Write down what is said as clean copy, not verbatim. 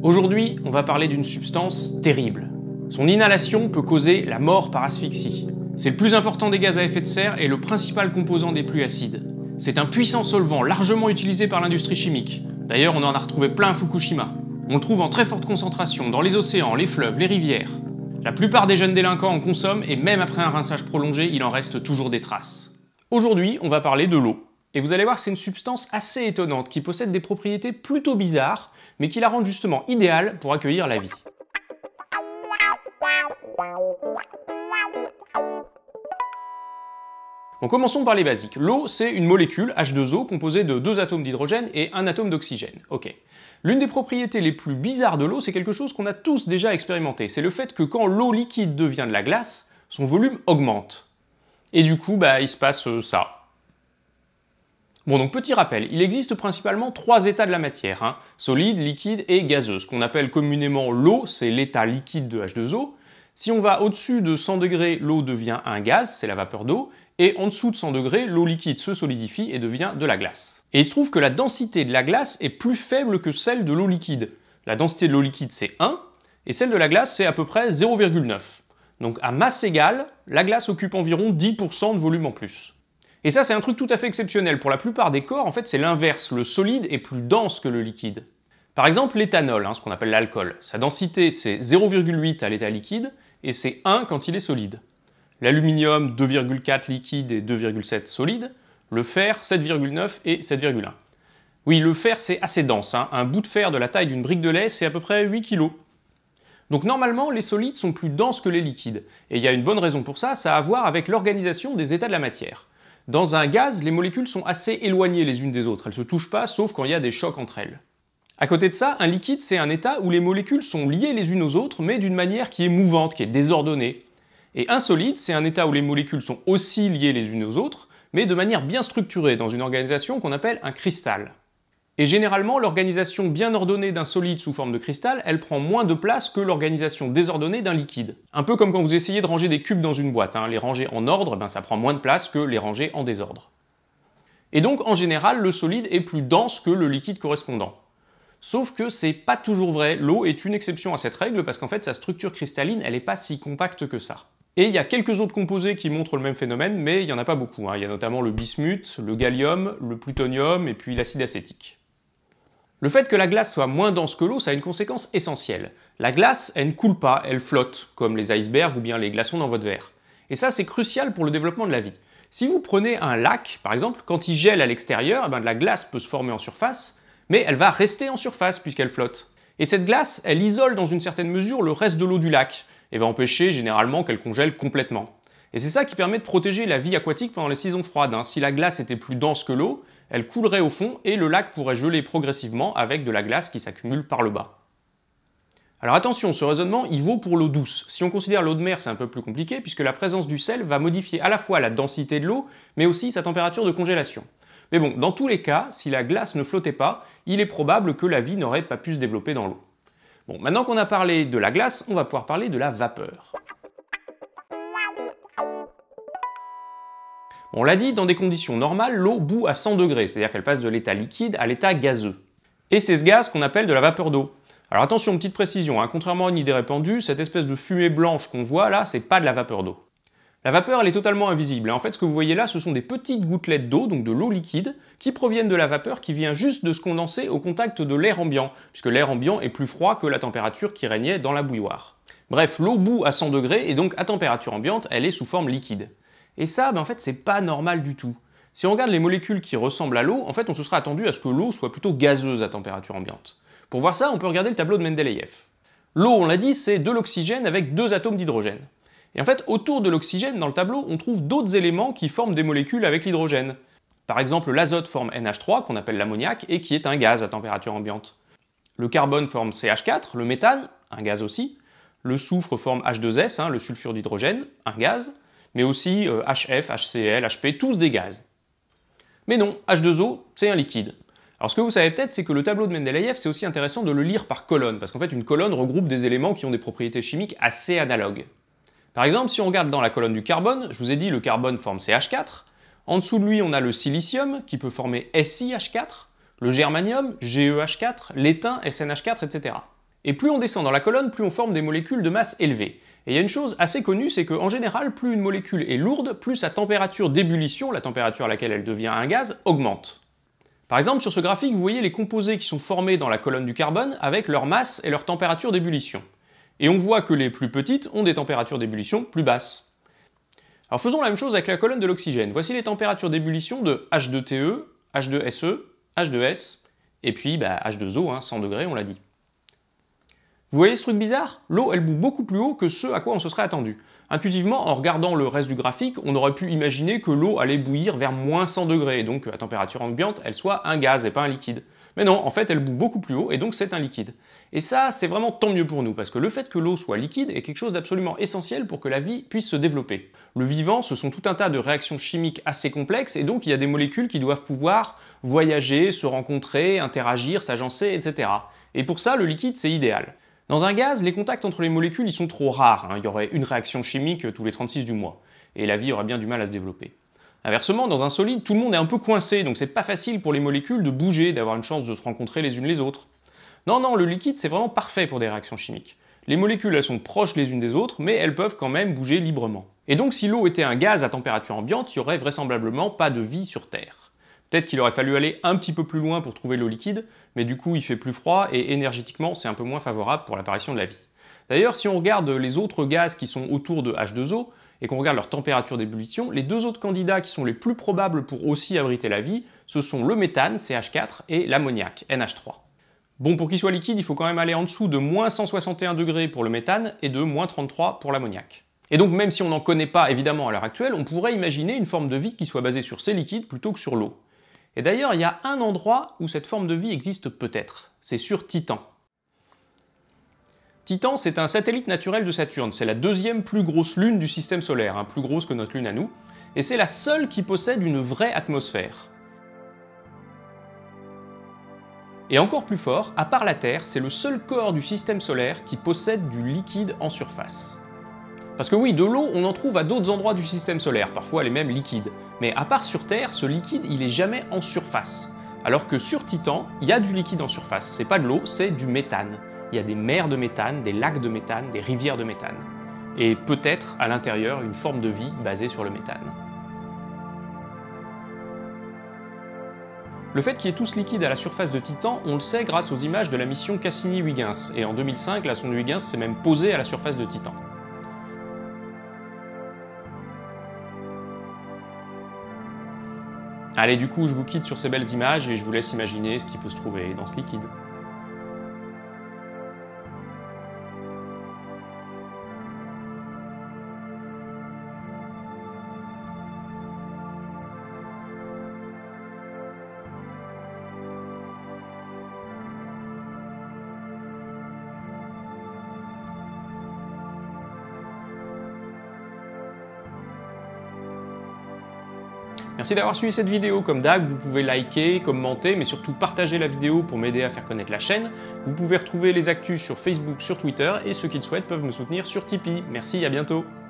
Aujourd'hui, on va parler d'une substance terrible. Son inhalation peut causer la mort par asphyxie. C'est le plus important des gaz à effet de serre et le principal composant des pluies acides. C'est un puissant solvant largement utilisé par l'industrie chimique. D'ailleurs, on en a retrouvé plein à Fukushima. On le trouve en très forte concentration dans les océans, les fleuves, les rivières. La plupart des jeunes délinquants en consomment et même après un rinçage prolongé, il en reste toujours des traces. Aujourd'hui, on va parler de l'eau. Et vous allez voir que c'est une substance assez étonnante qui possède des propriétés plutôt bizarres, mais qui la rendent justement idéale pour accueillir la vie. Bon, commençons par les basiques. L'eau, c'est une molécule, H2O, composée de 2 atomes d'hydrogène et 1 atome d'oxygène. Ok. L'une des propriétés les plus bizarres de l'eau, c'est quelque chose qu'on a tous déjà expérimenté. C'est le fait que quand l'eau liquide devient de la glace, son volume augmente. Et du coup, il se passe ça. Bon, donc petit rappel, il existe principalement 3 états de la matière, solide, liquide et gazeux. Ce qu'on appelle communément l'eau, c'est l'état liquide de H2O. Si on va au-dessus de 100 degrés, l'eau devient un gaz, c'est la vapeur d'eau, et en dessous de 100 degrés, l'eau liquide se solidifie et devient de la glace. Et il se trouve que la densité de la glace est plus faible que celle de l'eau liquide. La densité de l'eau liquide, c'est 1, et celle de la glace, c'est à peu près 0,9. Donc à masse égale, la glace occupe environ 10% de volume en plus. Et ça, c'est un truc tout à fait exceptionnel. Pour la plupart des corps, en fait, c'est l'inverse. Le solide est plus dense que le liquide. Par exemple, l'éthanol, ce qu'on appelle l'alcool. Sa densité, c'est 0,8 à l'état liquide, et c'est 1 quand il est solide. L'aluminium, 2,4 liquide et 2,7 solide. Le fer, 7,9 et 7,1. Oui, le fer, c'est assez dense. Un bout de fer de la taille d'une brique de lait, c'est à peu près 8 kg. Donc normalement, les solides sont plus denses que les liquides. Et il y a une bonne raison pour ça, ça a à voir avec l'organisation des états de la matière. Dans un gaz, les molécules sont assez éloignées les unes des autres, elles ne se touchent pas sauf quand il y a des chocs entre elles. À côté de ça, un liquide, c'est un état où les molécules sont liées les unes aux autres, mais d'une manière qui est mouvante, qui est désordonnée. Et un solide, c'est un état où les molécules sont aussi liées les unes aux autres, mais de manière bien structurée, dans une organisation qu'on appelle un cristal. Et généralement, l'organisation bien ordonnée d'un solide sous forme de cristal, elle prend moins de place que l'organisation désordonnée d'un liquide. Un peu comme quand vous essayez de ranger des cubes dans une boîte, les ranger en ordre, ça prend moins de place que les ranger en désordre. Et donc, en général, le solide est plus dense que le liquide correspondant. Sauf que c'est pas toujours vrai, l'eau est une exception à cette règle parce qu'en fait, sa structure cristalline, elle n'est pas si compacte que ça. Et il y a quelques autres composés qui montrent le même phénomène, mais il n'y en a pas beaucoup. Il y a notamment le bismuth, le gallium, le plutonium et puis l'acide acétique. Le fait que la glace soit moins dense que l'eau, ça a une conséquence essentielle. La glace, elle ne coule pas, elle flotte, comme les icebergs ou bien les glaçons dans votre verre. Et ça, c'est crucial pour le développement de la vie. Si vous prenez un lac, par exemple, quand il gèle à l'extérieur, de la glace peut se former en surface, mais elle va rester en surface puisqu'elle flotte. Et cette glace, elle isole dans une certaine mesure le reste de l'eau du lac, et va empêcher généralement qu'elle congèle complètement. Et c'est ça qui permet de protéger la vie aquatique pendant les saisons froides. Si la glace était plus dense que l'eau, elle coulerait au fond et le lac pourrait geler progressivement avec de la glace qui s'accumule par le bas. Alors attention, ce raisonnement, il vaut pour l'eau douce. Si on considère l'eau de mer, c'est un peu plus compliqué puisque la présence du sel va modifier à la fois la densité de l'eau, mais aussi sa température de congélation. Mais bon, dans tous les cas, si la glace ne flottait pas, il est probable que la vie n'aurait pas pu se développer dans l'eau. Bon, maintenant qu'on a parlé de la glace, on va pouvoir parler de la vapeur. On l'a dit, dans des conditions normales, l'eau bout à 100 degrés, c'est-à-dire qu'elle passe de l'état liquide à l'état gazeux. Et c'est ce gaz qu'on appelle de la vapeur d'eau. Alors attention, petite précision, contrairement à une idée répandue, cette espèce de fumée blanche qu'on voit là, c'est pas de la vapeur d'eau. La vapeur, elle est totalement invisible. En fait, ce que vous voyez là, ce sont des petites gouttelettes d'eau, donc de l'eau liquide, qui proviennent de la vapeur qui vient juste de se condenser au contact de l'air ambiant, puisque l'air ambiant est plus froid que la température qui régnait dans la bouilloire. Bref, l'eau bout à 100 degrés, et donc à température ambiante, elle est sous forme liquide. Et ça, en fait, c'est pas normal du tout. Si on regarde les molécules qui ressemblent à l'eau, en fait, on se serait attendu à ce que l'eau soit plutôt gazeuse à température ambiante. Pour voir ça, on peut regarder le tableau de Mendeleïev. L'eau, on l'a dit, c'est de l'oxygène avec 2 atomes d'hydrogène. Et en fait, autour de l'oxygène, dans le tableau, on trouve d'autres éléments qui forment des molécules avec l'hydrogène. Par exemple, l'azote forme NH3, qu'on appelle l'ammoniac, et qui est un gaz à température ambiante. Le carbone forme CH4, le méthane, un gaz aussi. Le soufre forme H2S, le sulfure d'hydrogène, un gaz. Mais aussi HF, HCl, HP, tous des gaz. Mais non, H2O, c'est un liquide. Alors ce que vous savez peut-être, c'est que le tableau de Mendeleïev, c'est aussi intéressant de le lire par colonne, parce qu'en fait, une colonne regroupe des éléments qui ont des propriétés chimiques assez analogues. Par exemple, si on regarde dans la colonne du carbone, je vous ai dit le carbone forme CH4, en dessous de lui on a le silicium qui peut former SiH4, le germanium, GeH4, l'étain, SNH4, etc. Et plus on descend dans la colonne, plus on forme des molécules de masse élevée. Et il y a une chose assez connue, c'est qu'en général, plus une molécule est lourde, plus sa température d'ébullition, la température à laquelle elle devient un gaz, augmente. Par exemple, sur ce graphique, vous voyez les composés qui sont formés dans la colonne du carbone avec leur masse et leur température d'ébullition. Et on voit que les plus petites ont des températures d'ébullition plus basses. Alors faisons la même chose avec la colonne de l'oxygène. Voici les températures d'ébullition de H2TE, H2SE, H2S, et puis H2O, 100 degrés, on l'a dit. Vous voyez ce truc bizarre? L'eau, elle bout beaucoup plus haut que ce à quoi on se serait attendu. Intuitivement, en regardant le reste du graphique, on aurait pu imaginer que l'eau allait bouillir vers moins 100 degrés, et donc à température ambiante, elle soit un gaz et pas un liquide. Mais non, en fait, elle bout beaucoup plus haut, et donc c'est un liquide. Et ça, c'est vraiment tant mieux pour nous, parce que le fait que l'eau soit liquide est quelque chose d'absolument essentiel pour que la vie puisse se développer. Le vivant, ce sont tout un tas de réactions chimiques assez complexes, et donc il y a des molécules qui doivent pouvoir voyager, se rencontrer, interagir, s'agencer, etc. Et pour ça, le liquide, c'est idéal. Dans un gaz, les contacts entre les molécules ils sont trop rares, il y aurait une réaction chimique tous les 36 du mois, et la vie aurait bien du mal à se développer. Inversement, dans un solide, tout le monde est un peu coincé, donc c'est pas facile pour les molécules de bouger, d'avoir une chance de se rencontrer les unes les autres. Non, le liquide c'est vraiment parfait pour des réactions chimiques. Les molécules elles sont proches les unes des autres, mais elles peuvent quand même bouger librement. Et donc si l'eau était un gaz à température ambiante, il y aurait vraisemblablement pas de vie sur Terre. Peut-être qu'il aurait fallu aller un petit peu plus loin pour trouver l'eau liquide, mais du coup il fait plus froid et énergétiquement c'est un peu moins favorable pour l'apparition de la vie. D'ailleurs, si on regarde les autres gaz qui sont autour de H2O, et qu'on regarde leur température d'ébullition, les deux autres candidats qui sont les plus probables pour aussi abriter la vie, ce sont le méthane, CH4, et l'ammoniac, NH3. Bon, pour qu'il soit liquide, il faut quand même aller en dessous de moins 161 degrés pour le méthane et de moins 33 pour l'ammoniac. Et donc même si on n'en connaît pas évidemment à l'heure actuelle, on pourrait imaginer une forme de vie qui soit basée sur ces liquides plutôt que sur l'eau. Et d'ailleurs, il y a un endroit où cette forme de vie existe peut-être, c'est sur Titan. Titan, c'est un satellite naturel de Saturne, c'est la deuxième plus grosse lune du système solaire, plus grosse que notre lune à nous, et c'est la seule qui possède une vraie atmosphère. Et encore plus fort, à part la Terre, c'est le seul corps du système solaire qui possède du liquide en surface. Parce que oui, de l'eau, on en trouve à d'autres endroits du système solaire, parfois elle est même liquide. Mais à part sur Terre, ce liquide, il est jamais en surface. Alors que sur Titan, il y a du liquide en surface. C'est pas de l'eau, c'est du méthane. Il y a des mers de méthane, des lacs de méthane, des rivières de méthane. Et peut-être, à l'intérieur, une forme de vie basée sur le méthane. Le fait qu'il y ait tout ce liquide à la surface de Titan, on le sait grâce aux images de la mission Cassini-Huygens. Et en 2005, la sonde Huygens s'est même posée à la surface de Titan. Allez, du coup, je vous quitte sur ces belles images et je vous laisse imaginer ce qui peut se trouver dans ce liquide. Merci d'avoir suivi cette vidéo, comme d'hab, vous pouvez liker, commenter, mais surtout partager la vidéo pour m'aider à faire connaître la chaîne. Vous pouvez retrouver les actus sur Facebook, sur Twitter, et ceux qui le souhaitent peuvent me soutenir sur Tipeee. Merci, à bientôt.